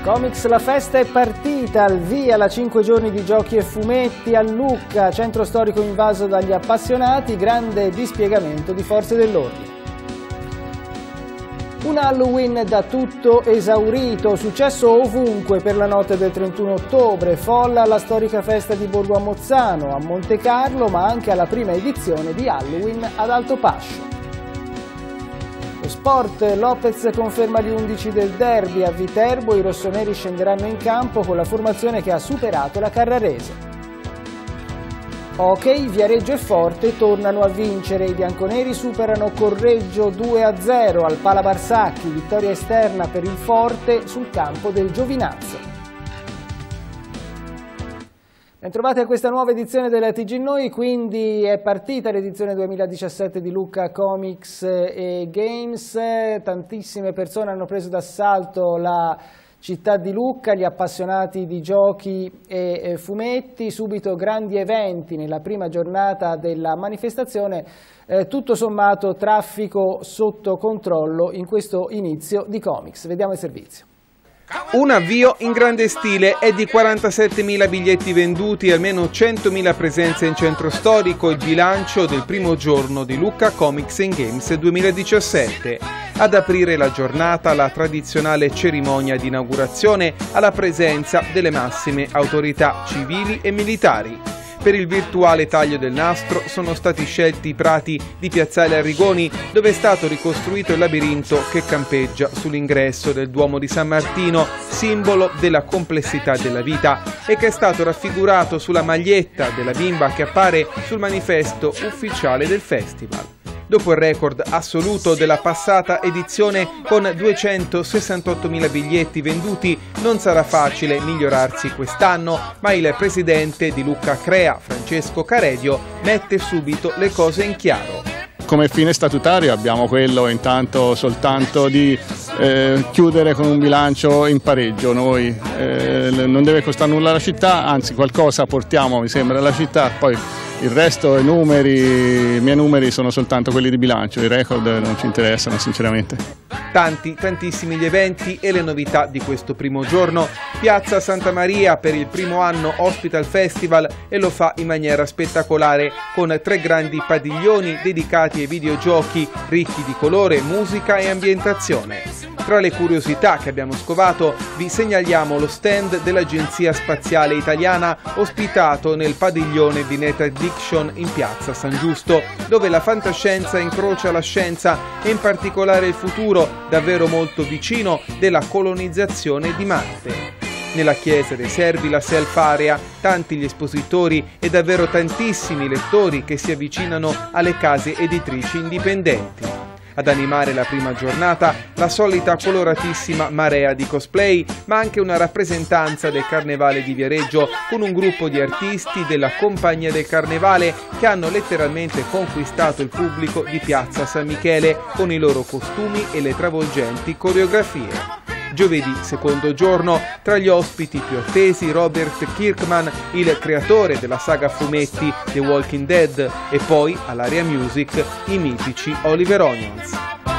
Comics La Festa è partita, al via la 5 giorni di giochi e fumetti a Lucca, centro storico invaso dagli appassionati, grande dispiegamento di forze dell'ordine. Un Halloween da tutto esaurito, successo ovunque per la notte del 31 ottobre, folla alla storica festa di Borgo a Mozzano, a Monte Carlo, ma anche alla prima edizione di Halloween ad Altopascio. Lo sport, Lopez conferma gli 11 del derby, a Viterbo i rossoneri scenderanno in campo con la formazione che ha superato la Carrarese. Hockey, Viareggio e Forte tornano a vincere, i bianconeri superano Correggio 2-0 al Pala Barsacchi, vittoria esterna per il Forte sul campo del Giovinazzo. Bentrovati a questa nuova edizione della TG Noi, quindi è partita l'edizione 2017 di Lucca Comics e Games, tantissime persone hanno preso d'assalto la città di Lucca, gli appassionati di giochi e fumetti, subito grandi eventi nella prima giornata della manifestazione, tutto sommato traffico sotto controllo in questo inizio di Comics. Vediamo il servizio. Un avvio in grande stile, è di 47.000 biglietti venduti e almeno 100.000 presenze in centro storico il bilancio del primo giorno di Lucca Comics and Games 2017. Ad aprire la giornata la tradizionale cerimonia di inaugurazione alla presenza delle massime autorità civili e militari. Per il virtuale taglio del nastro sono stati scelti i prati di Piazzale Arrigoni, dove è stato ricostruito il labirinto che campeggia sull'ingresso del Duomo di San Martino, simbolo della complessità della vita, e che è stato raffigurato sulla maglietta della bimba che appare sul manifesto ufficiale del festival. Dopo il record assoluto della passata edizione con 268.000 biglietti venduti, non sarà facile migliorarsi quest'anno, ma il presidente di Lucca Crea, Francesco Caredio, mette subito le cose in chiaro. Come fine statutario abbiamo quello intanto soltanto di chiudere con un bilancio in pareggio. Noi non deve costare nulla alla città, anzi qualcosa portiamo mi sembra alla città, poi il resto i miei numeri sono soltanto quelli di bilancio, i record non ci interessano sinceramente. Tantissimi gli eventi e le novità di questo primo giorno. Piazza Santa Maria per il primo anno ospita il festival e lo fa in maniera spettacolare con 3 grandi padiglioni dedicati ai videogiochi ricchi di colore, musica e ambientazione. Tra le curiosità che abbiamo scovato vi segnaliamo lo stand dell'Agenzia Spaziale Italiana ospitato nel padiglione di Net Addiction in piazza San Giusto, dove la fantascienza incrocia la scienza e in particolare il futuro, davvero molto vicino, della colonizzazione di Marte. Nella chiesa dei Servi, la Self Area, tanti gli espositori e davvero tantissimi lettori che si avvicinano alle case editrici indipendenti. Ad animare la prima giornata la solita coloratissima marea di cosplay, ma anche una rappresentanza del Carnevale di Viareggio con un gruppo di artisti della Compagnia del Carnevale che hanno letteralmente conquistato il pubblico di Piazza San Michele con i loro costumi e le travolgenti coreografie. Giovedì, secondo giorno, tra gli ospiti più attesi Robert Kirkman, il creatore della saga fumetti The Walking Dead, e poi all'Area Music i mitici Oliver Onions.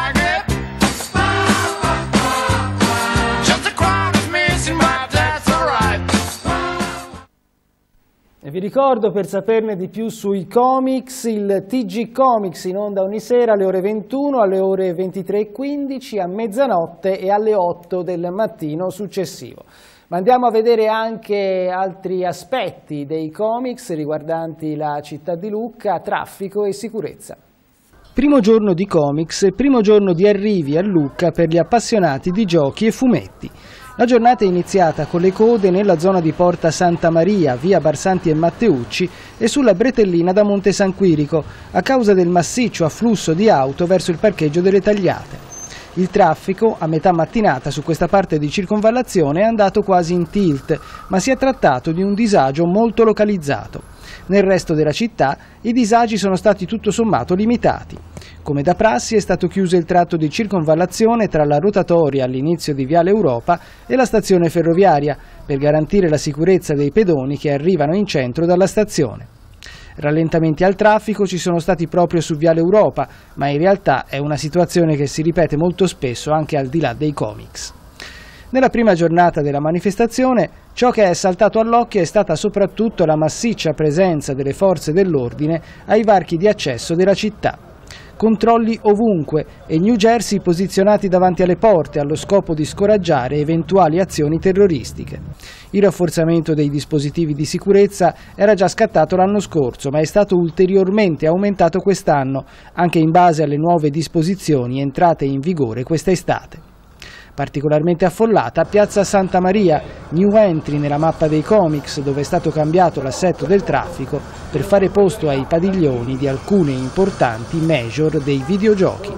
E vi ricordo, per saperne di più sui comics, il TG Comics in onda ogni sera alle ore 21, alle ore 23:15, a mezzanotte e alle 8 del mattino successivo. Ma andiamo a vedere anche altri aspetti dei comics riguardanti la città di Lucca, traffico e sicurezza. Primo giorno di comics, primo giorno di arrivi a Lucca per gli appassionati di giochi e fumetti. La giornata è iniziata con le code nella zona di Porta Santa Maria, via Barsanti e Matteucci e sulla Bretellina da Monte San Quirico, a causa del massiccio afflusso di auto verso il parcheggio delle Tagliate. Il traffico a metà mattinata su questa parte di circonvallazione è andato quasi in tilt, ma si è trattato di un disagio molto localizzato. Nel resto della città i disagi sono stati tutto sommato limitati. Come da prassi è stato chiuso il tratto di circonvallazione tra la rotatoria all'inizio di Viale Europa e la stazione ferroviaria, per garantire la sicurezza dei pedoni che arrivano in centro dalla stazione. Rallentamenti al traffico ci sono stati proprio su Viale Europa, ma in realtà è una situazione che si ripete molto spesso anche al di là dei comics. Nella prima giornata della manifestazione, ciò che è saltato all'occhio è stata soprattutto la massiccia presenza delle forze dell'ordine ai varchi di accesso della città. Controlli ovunque e New Jersey posizionati davanti alle porte allo scopo di scoraggiare eventuali azioni terroristiche. Il rafforzamento dei dispositivi di sicurezza era già scattato l'anno scorso, ma è stato ulteriormente aumentato quest'anno, anche in base alle nuove disposizioni entrate in vigore questa estate. Particolarmente affollata Piazza Santa Maria, new entry nella mappa dei comics, dove è stato cambiato l'assetto del traffico per fare posto ai padiglioni di alcune importanti major dei videogiochi.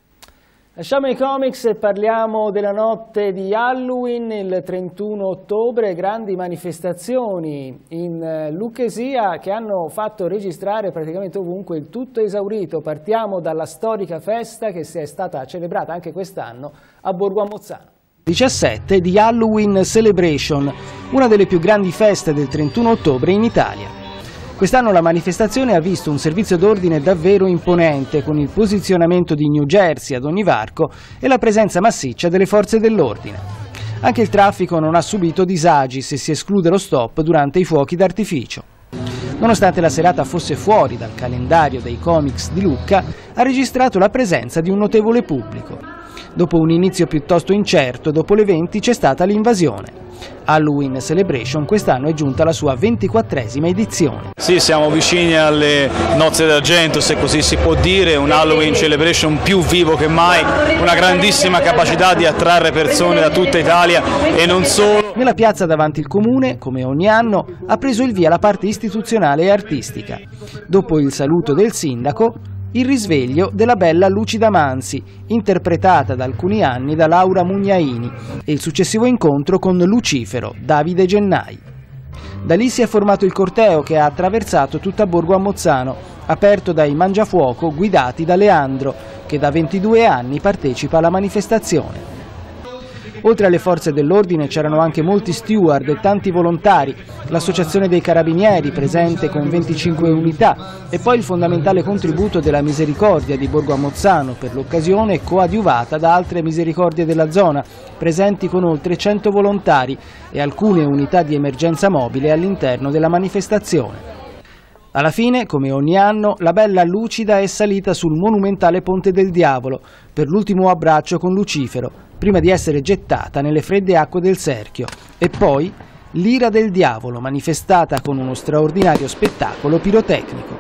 Lasciamo i comics e parliamo della notte di Halloween, il 31 ottobre, grandi manifestazioni in Lucchesia che hanno fatto registrare praticamente ovunque il tutto esaurito. Partiamo dalla storica festa che si è stata celebrata anche quest'anno a Borgo a Mozzano. 17 di Halloween Celebration, una delle più grandi feste del 31 ottobre in Italia. Quest'anno la manifestazione ha visto un servizio d'ordine davvero imponente, con il posizionamento di New Jersey ad ogni varco e la presenza massiccia delle forze dell'ordine. Anche il traffico non ha subito disagi se si esclude lo stop durante i fuochi d'artificio. Nonostante la serata fosse fuori dal calendario dei comics di Lucca, ha registrato la presenza di un notevole pubblico. Dopo un inizio piuttosto incerto, dopo le 20 c'è stata l'invasione. Halloween Celebration quest'anno è giunta alla sua 24esima edizione. Sì, siamo vicini alle nozze d'argento, se così si può dire, un Halloween Celebration più vivo che mai, una grandissima capacità di attrarre persone da tutta Italia e non solo. Nella piazza davanti il comune, come ogni anno, ha preso il via la parte istituzionale e artistica. Dopo il saluto del sindaco, il risveglio della bella Lucida Mansi, interpretata da alcuni anni da Laura Mugnaini, e il successivo incontro con Lucifero, Davide Gennai. Da lì si è formato il corteo che ha attraversato tutta Borgo a Mozzano, aperto dai mangiafuoco guidati da Leandro, che da 22 anni partecipa alla manifestazione. Oltre alle forze dell'ordine c'erano anche molti steward e tanti volontari, l'associazione dei carabinieri presente con 25 unità e poi il fondamentale contributo della Misericordia di Borgo a Mozzano, per l'occasione coadiuvata da altre misericordie della zona, presenti con oltre 100 volontari e alcune unità di emergenza mobile all'interno della manifestazione. Alla fine, come ogni anno, la bella Lucida è salita sul monumentale Ponte del Diavolo per l'ultimo abbraccio con Lucifero, prima di essere gettata nelle fredde acque del Serchio, e poi l'ira del diavolo manifestata con uno straordinario spettacolo pirotecnico.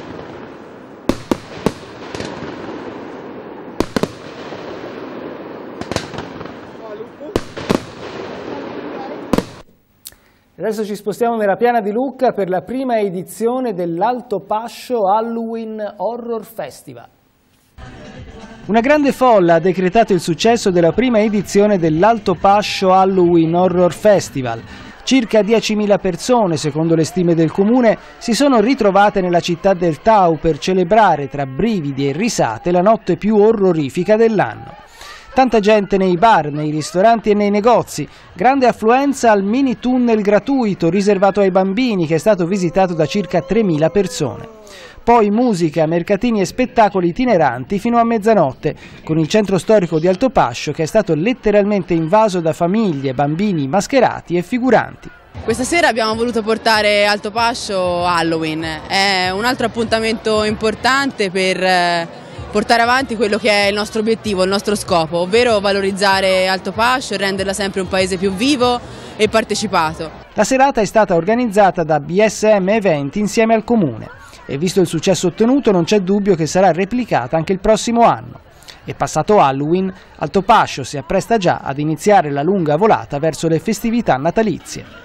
Adesso ci spostiamo nella piana di Lucca per la prima edizione dell'Alto Pascio Halloween Horror Festival. Una grande folla ha decretato il successo della prima edizione dell'Alto Pascio Halloween Horror Festival. Circa 10.000 persone, secondo le stime del comune, si sono ritrovate nella città del Tau per celebrare tra brividi e risate la notte più orrorifica dell'anno. Tanta gente nei bar, nei ristoranti e nei negozi, grande affluenza al mini tunnel gratuito riservato ai bambini che è stato visitato da circa 3.000 persone. Poi musica, mercatini e spettacoli itineranti fino a mezzanotte, con il centro storico di Alto Pascio che è stato letteralmente invaso da famiglie, bambini mascherati e figuranti. Questa sera abbiamo voluto portare Alto Pascio Halloween, è un altro appuntamento importante per portare avanti quello che è il nostro obiettivo, il nostro scopo, ovvero valorizzare Alto Pascio e renderla sempre un paese più vivo e partecipato. La serata è stata organizzata da BSM Eventi insieme al Comune e visto il successo ottenuto non c'è dubbio che sarà replicata anche il prossimo anno. E passato Halloween, Alto Pascio si appresta già ad iniziare la lunga volata verso le festività natalizie.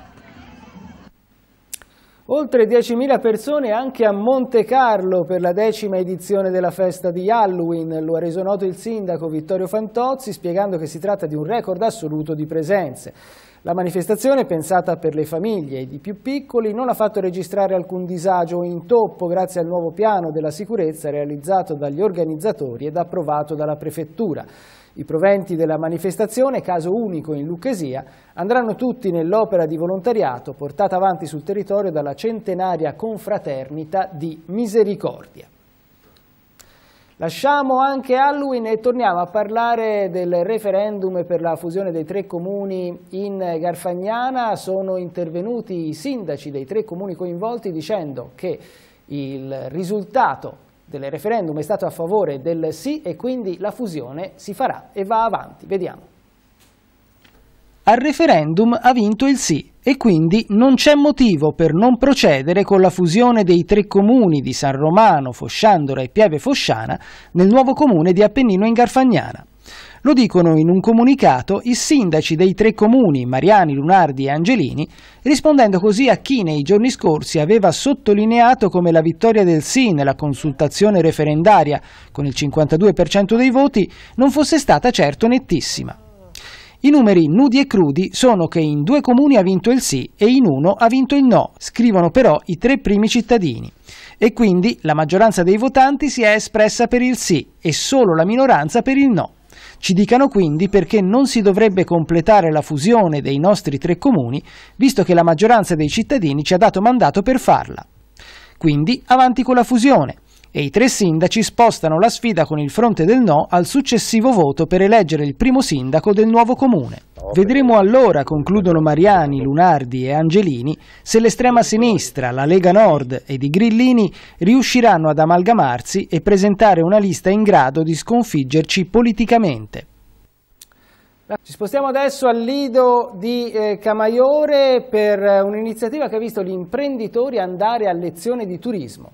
Oltre 10.000 persone anche a Monte Carlo per la 10ª edizione della festa di Halloween, lo ha reso noto il sindaco Vittorio Fantozzi spiegando che si tratta di un record assoluto di presenze. La manifestazione, pensata per le famiglie e i più piccoli, non ha fatto registrare alcun disagio o intoppo grazie al nuovo piano della sicurezza realizzato dagli organizzatori ed approvato dalla prefettura. I proventi della manifestazione, caso unico in Lucchesia, andranno tutti nell'opera di volontariato portata avanti sul territorio dalla centenaria confraternita di Misericordia. Lasciamo anche Halloween e torniamo a parlare del referendum per la fusione dei 3 comuni in Garfagnana. Sono intervenuti i sindaci dei 3 comuni coinvolti dicendo che il risultato del referendum è stato a favore del sì e quindi la fusione si farà e va avanti. Vediamo. Al referendum ha vinto il sì e quindi non c'è motivo per non procedere con la fusione dei 3 comuni di San Romano, Fosciandora e Pieve Fosciana nel nuovo comune di Appennino in Garfagnana. Lo dicono in un comunicato i sindaci dei 3 comuni, Mariani, Lunardi e Angelini, rispondendo così a chi nei giorni scorsi aveva sottolineato come la vittoria del sì nella consultazione referendaria, con il 52% dei voti, non fosse stata certo nettissima. I numeri nudi e crudi sono che in 2 comuni ha vinto il sì e in 1 ha vinto il no, scrivono però i 3 primi cittadini. E quindi la maggioranza dei votanti si è espressa per il sì e solo la minoranza per il no. Ci dicano quindi perché non si dovrebbe completare la fusione dei nostri 3 comuni, visto che la maggioranza dei cittadini ci ha dato mandato per farla. Quindi avanti con la fusione. E i 3 sindaci spostano la sfida con il fronte del no al successivo voto per eleggere il primo sindaco del nuovo comune. Vedremo allora, concludono Mariani, Lunardi e Angelini, se l'estrema sinistra, la Lega Nord ed i Grillini riusciranno ad amalgamarsi e presentare una lista in grado di sconfiggerci politicamente. Ci spostiamo adesso al Lido di Camaiore per un'iniziativa che ha visto gli imprenditori andare a lezione di turismo.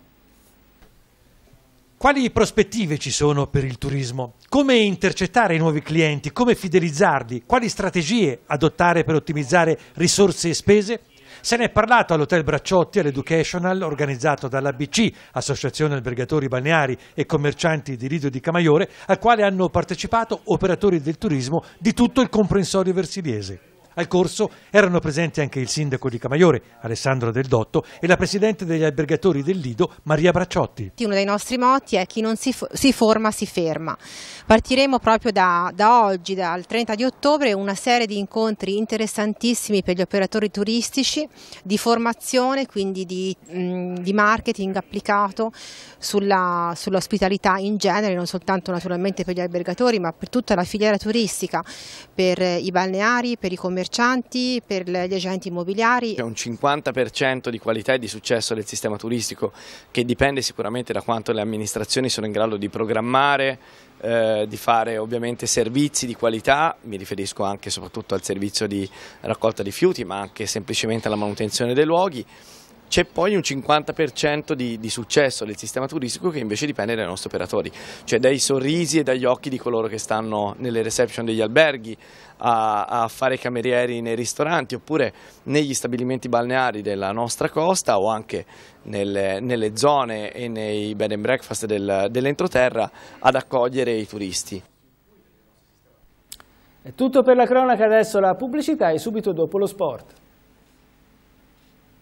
Quali prospettive ci sono per il turismo? Come intercettare i nuovi clienti? Come fidelizzarli? Quali strategie adottare per ottimizzare risorse e spese? Se ne è parlato all'Hotel Bracciotti all'Educational organizzato dall'ABC, Associazione Albergatori Balneari e Commercianti di Lido di Camaiore, al quale hanno partecipato operatori del turismo di tutto il comprensorio versiliese. Al corso erano presenti anche il sindaco di Camaiore, Alessandro Del Dotto, e la presidente degli albergatori del Lido, Maria Bracciotti. Uno dei nostri motti è chi non si forma si ferma. Partiremo proprio da oggi, dal 30 di ottobre, una serie di incontri interessantissimi per gli operatori turistici, di formazione, quindi di marketing applicato sull'ospitalità in genere, non soltanto naturalmente per gli albergatori, ma per tutta la filiera turistica, per i balneari, per i commercianti, per gli agenti immobiliari. C'è un 50% di qualità e di successo del sistema turistico che dipende sicuramente da quanto le amministrazioni sono in grado di programmare, di fare ovviamente servizi di qualità, mi riferisco anche e soprattutto al servizio di raccolta rifiuti, ma anche semplicemente alla manutenzione dei luoghi. C'è poi un 50% di successo del sistema turistico che invece dipende dai nostri operatori, cioè dai sorrisi e dagli occhi di coloro che stanno nelle reception degli alberghi, a fare camerieri nei ristoranti oppure negli stabilimenti balneari della nostra costa o anche nelle zone e nei bed and breakfast dell'entroterra ad accogliere i turisti. È tutto per la cronaca, adesso la pubblicità e subito dopo lo sport.